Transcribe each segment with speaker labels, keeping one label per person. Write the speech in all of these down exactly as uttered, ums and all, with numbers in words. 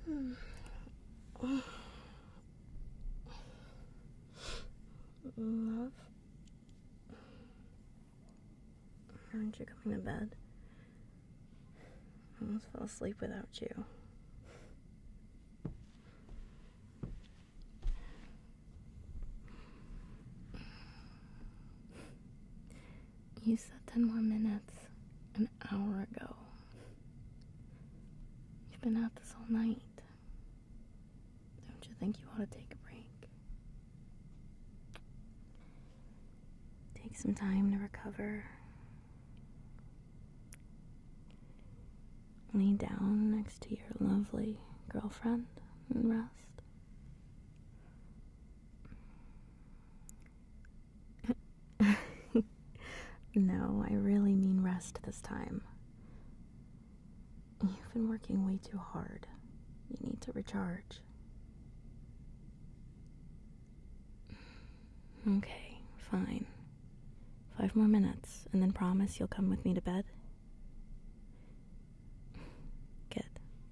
Speaker 1: Love? Aren't you coming to bed? I almost fell asleep without you. You said ten more minutes an hour ago. You've been at this all night. Don't you think you ought to take a break? Take some time to recover. Lay down next to your lovely girlfriend and rest. No, I really mean rest this time. You've been working way too hard. You need to recharge. Okay, fine. Five more minutes, and then promise you'll come with me to bed? Good.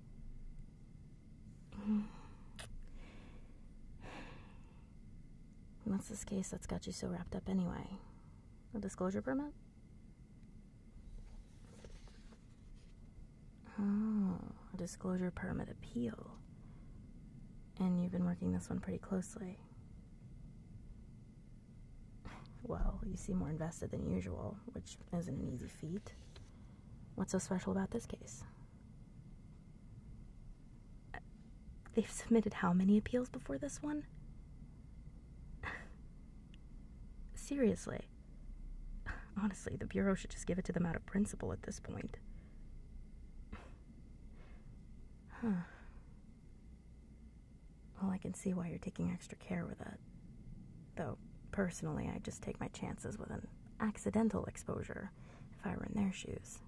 Speaker 1: What's this case that's got you so wrapped up anyway? A disclosure permit? Oh, a disclosure permit appeal. And you've been working this one pretty closely. Well, you seem more invested than usual, which isn't an easy feat. What's so special about this case? They've submitted how many appeals before this one? Seriously. Honestly, the Bureau should just give it to them out of principle at this point. Huh. Well, I can see why you're taking extra care with it. Though, personally, I just take my chances with an accidental exposure if I were in their shoes.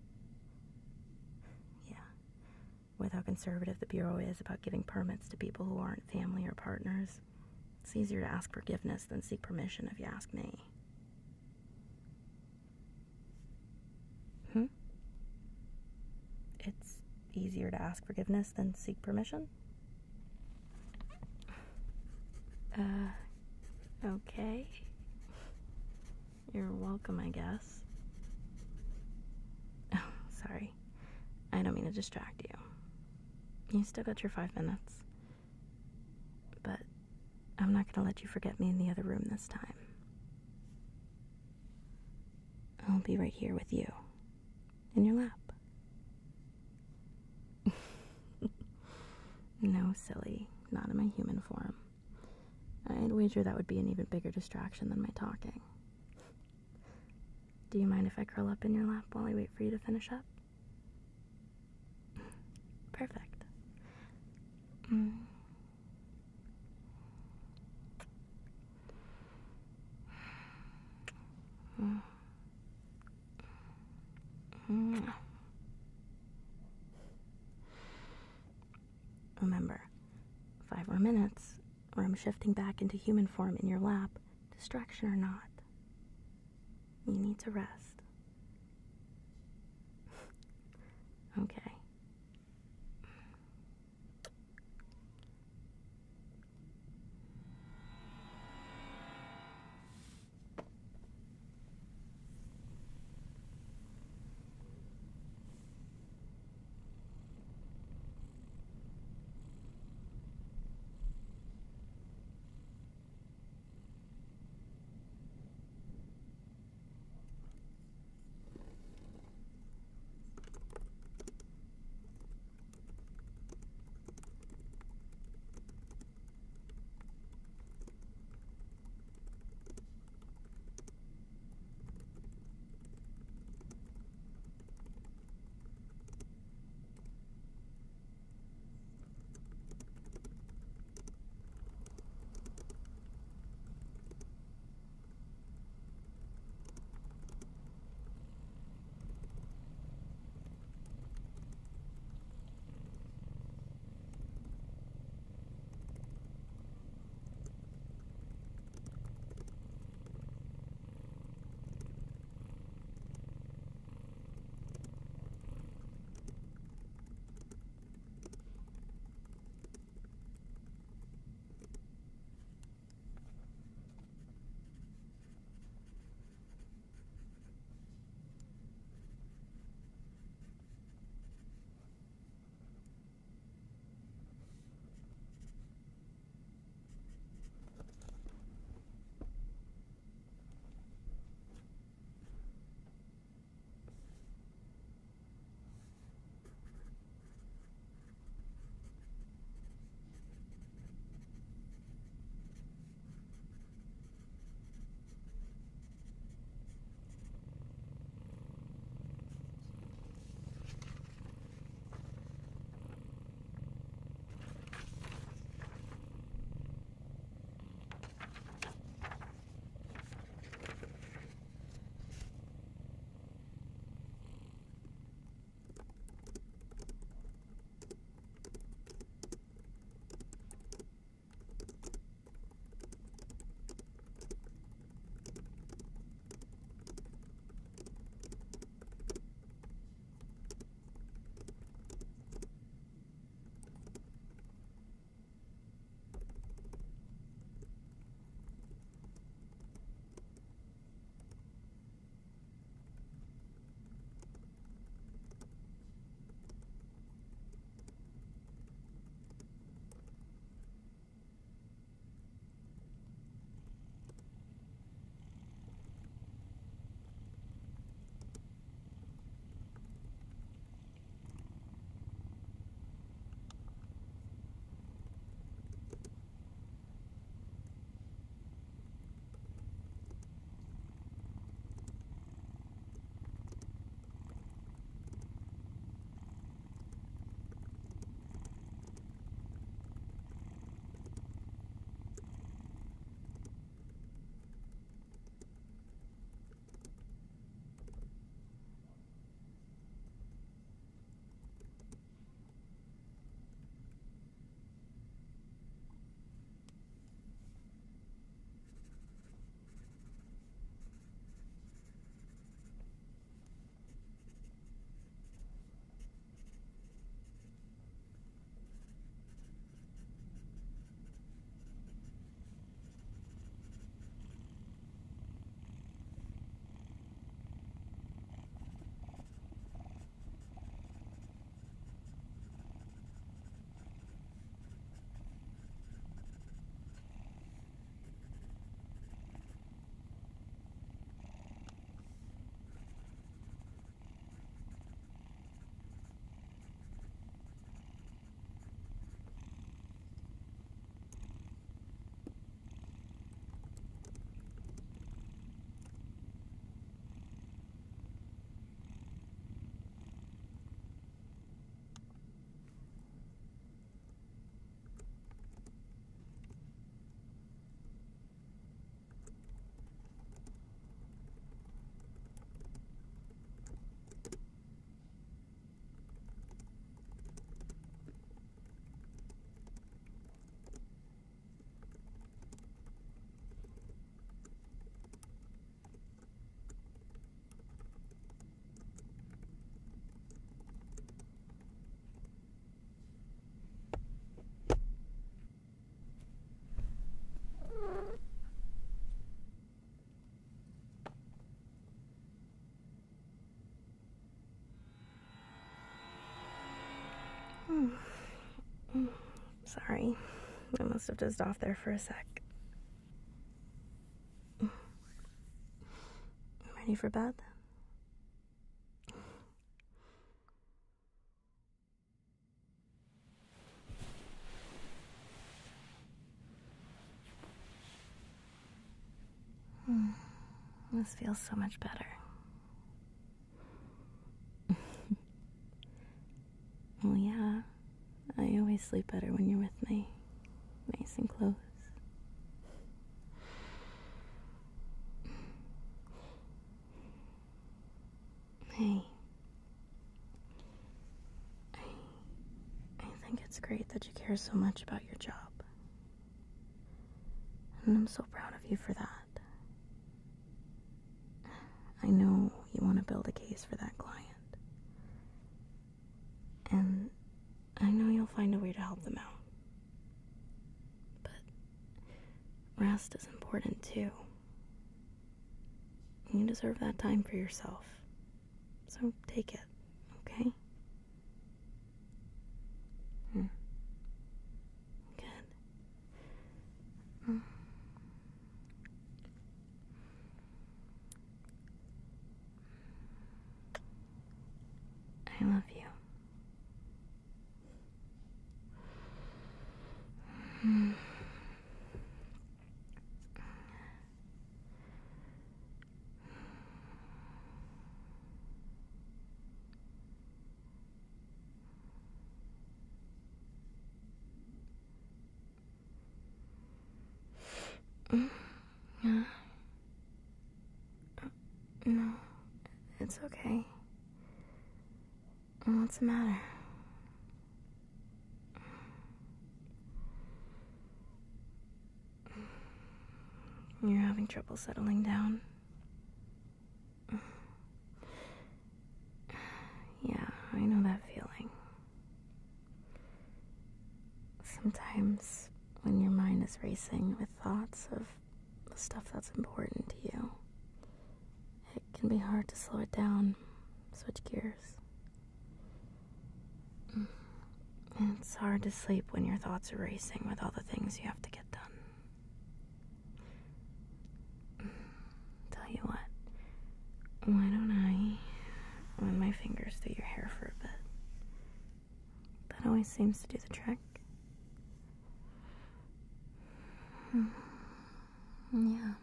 Speaker 1: Yeah. With how conservative the Bureau is about giving permits to people who aren't family or partners, it's easier to ask forgiveness than seek permission, if you ask me. Hmm? It's easier to ask forgiveness than seek permission? Uh, okay. You're welcome, I guess. Oh, sorry. I don't mean to distract you. You still got your five minutes. But I'm not gonna let you forget me in the other room this time. I'll be right here with you. In your lap. No, silly. Not in my human form. I'd wager that would be an even bigger distraction than my talking. Do you mind if I curl up in your lap while I wait for you to finish up? Perfect. Mm. Mm. Mm. Remember, five more minutes, or I'm shifting back into human form in your lap, distraction or not. You need to rest. Okay. Sorry. I must have dozed off there for a sec. Ready for bed? Hmm. This feels so much better. Well, yeah, I always sleep better when you're with me, nice and close. Hey, I, I think it's great that you care so much about your job. And I'm so proud of you for that. I know you want to build a case for that client. And I know you'll find a way to help them out. But rest is important too. You deserve that time for yourself. So take it, okay? Hmm. Good. Hmm. I love you. Hmm. Yeah. No, it's okay. What's the matter? You're having trouble settling down? Yeah, I know that feeling. Sometimes when your mind is racing with thoughts of the stuff that's important to you, it can be hard to slow it down, switch gears. And it's hard to sleep when your thoughts are racing with all the things you have to get done. Tell you what, why don't I run my fingers through your hair for a bit? That always seems to do the trick. Yeah.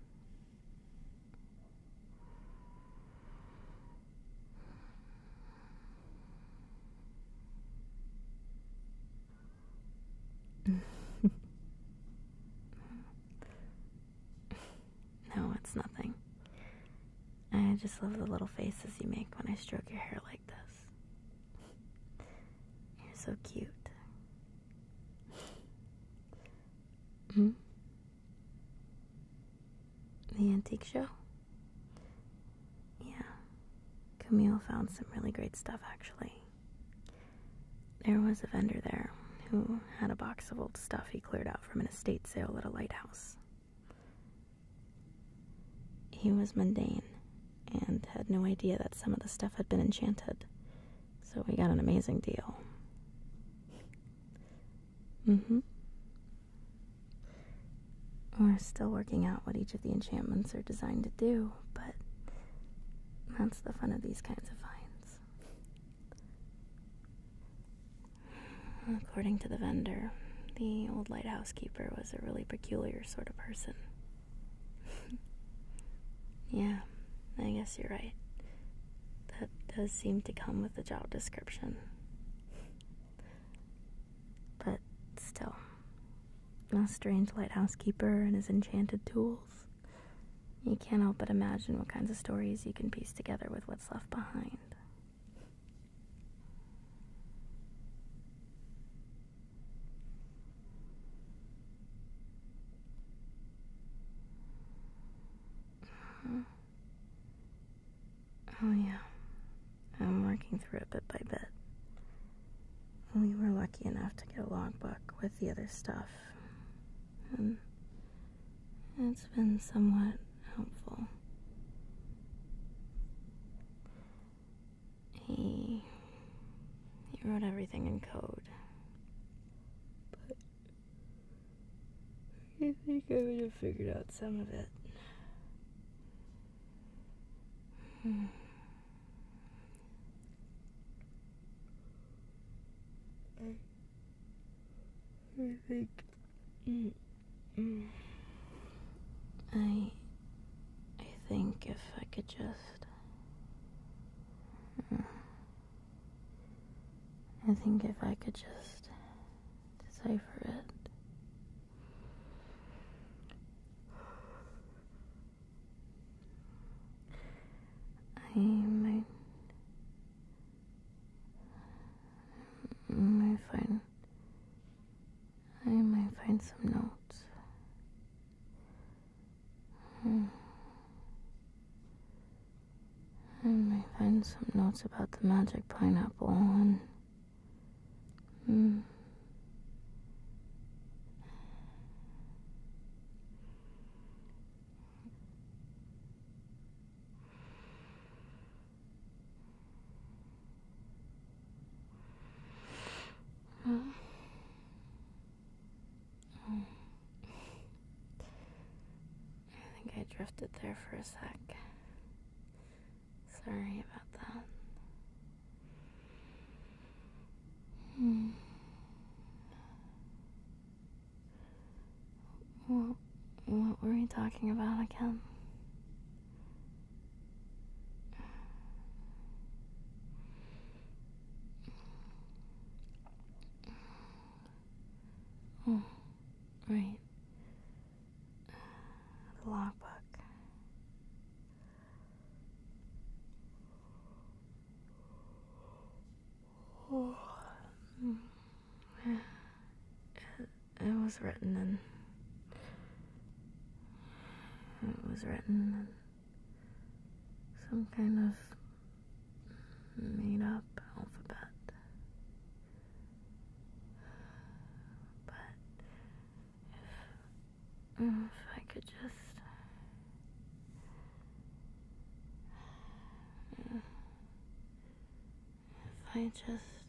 Speaker 1: No, it's nothing. I just love the little faces you make when I stroke your hair like this. You're so cute. Hmm? The antique show? Yeah. Camille found some really great stuff, actually. There was a vendor there who had a box of old stuff he cleared out from an estate sale at a lighthouse. He was mundane and had no idea that some of the stuff had been enchanted, so we got an amazing deal. Mm-hmm. We're still working out what each of the enchantments are designed to do, but that's the fun of these kinds of finds. According to the vendor, the old lighthouse keeper was a really peculiar sort of person. Yeah, I guess you're right. That does seem to come with the job description. But still, a strange lighthouse keeper and his enchanted tools. You can't help but imagine what kinds of stories you can piece together with what's left behind. Oh yeah, I'm working through it bit by bit. We were lucky enough to get a logbook with the other stuff, and it's been somewhat helpful. He, he wrote everything in code. But I think I would have figured out some of it. Hmm. I, I think mm, mm, I I think if I could just uh, I think if I could just decipher it, I might might find I might find some notes. Hmm. I might find some notes about the magic pineapple and hmm. Hmm. I think I drifted there for a sec. Sorry about that. Hmm. What, what were we talking about again? Oh, right. The logbook. Oh. It, it was written in. It was written in some kind of made up alphabet. But if, if I could just. If I just